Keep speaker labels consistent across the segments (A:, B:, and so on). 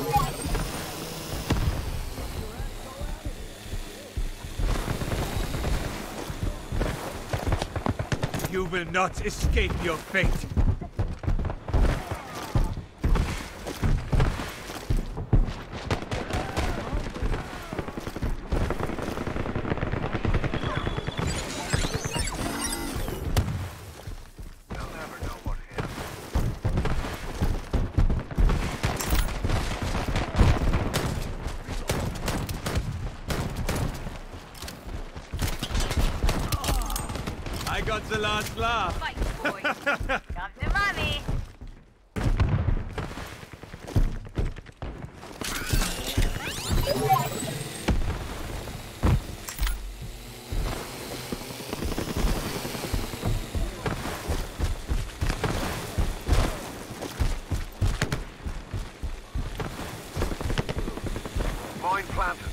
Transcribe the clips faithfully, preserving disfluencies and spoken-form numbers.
A: You will not escape your fate. I got the last laugh.
B: Fight, boy. Come to mommy.
C: Mine planted.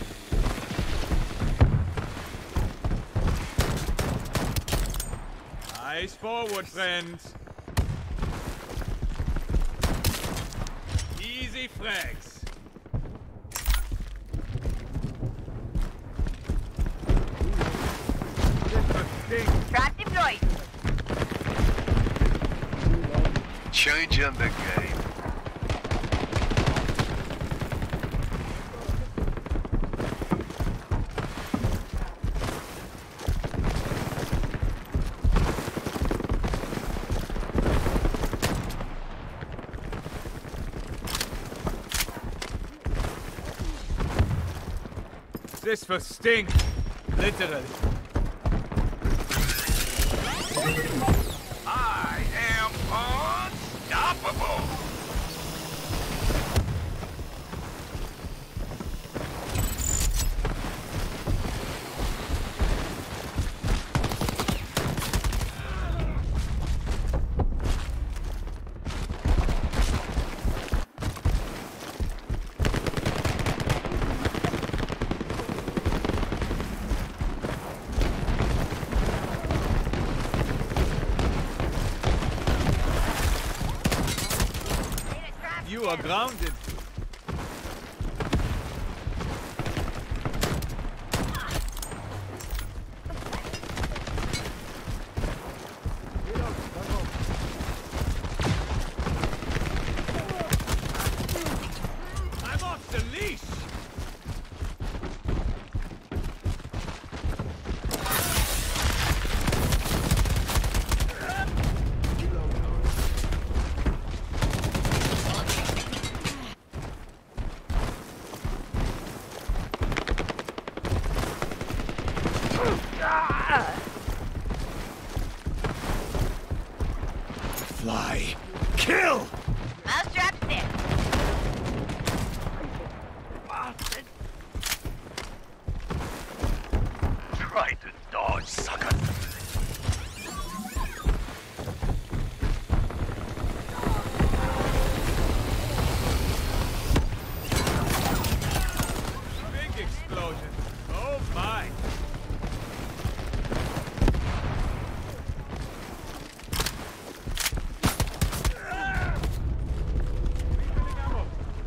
A: Eyes forward, friends. Easy frags.
B: Trap deployed.
C: Changing the game.
A: This for Sting. Literally.
C: I am unstoppable.
A: You are grounded. I'm off the leash. Fly. Kill!
B: Mousetrap stick.
C: Try to dodge, sucker.
A: Big explosion. Oh my. Refilling ammo.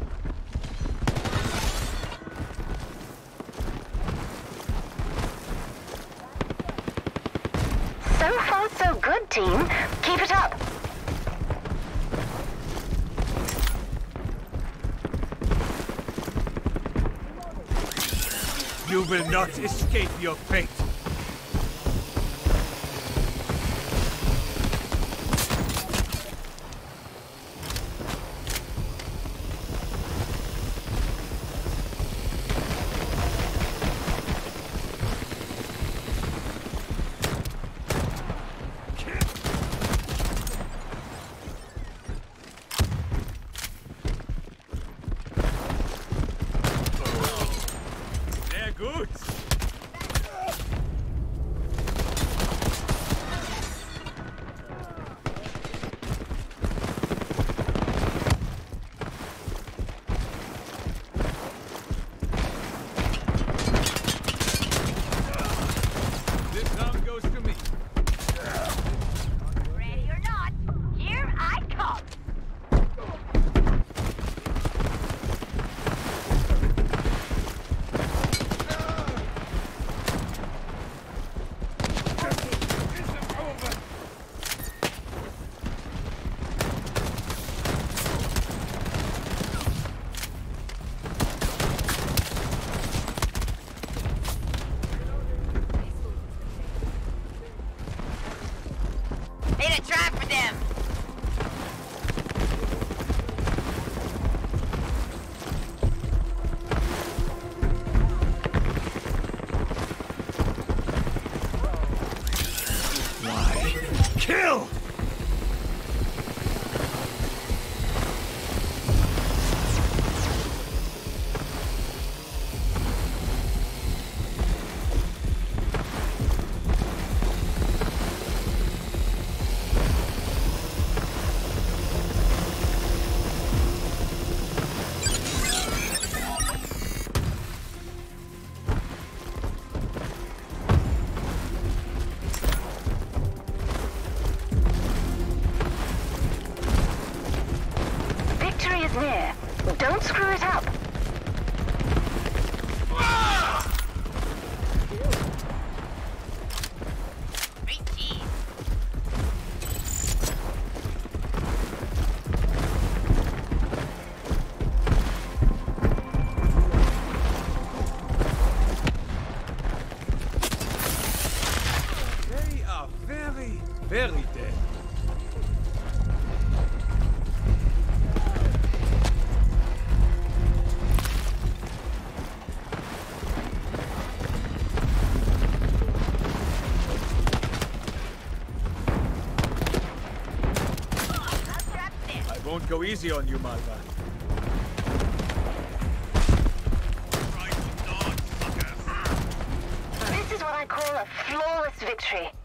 D: So far, so good, team. Keep it up.
A: You will not escape your fate. Sehr gut.
D: up.
B: Great cheese.
A: They are very, very dead.
B: Mousetrap there.
A: I won't go easy on you, Malva.
C: Try to dodge, suckers.
D: This is what I call a flawless victory.